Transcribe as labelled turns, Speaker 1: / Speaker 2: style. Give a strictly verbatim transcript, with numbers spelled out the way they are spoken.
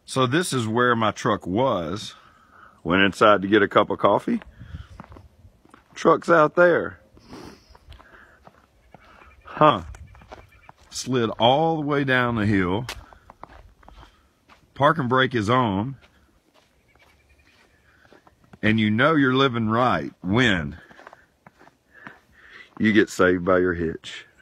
Speaker 1: So this is where my truck was. Went inside to get a cup of coffee. Truck's out there. Huh. Slid all the way down the hill. Parking brake is on. And you know you're living right when you get saved by your hitch.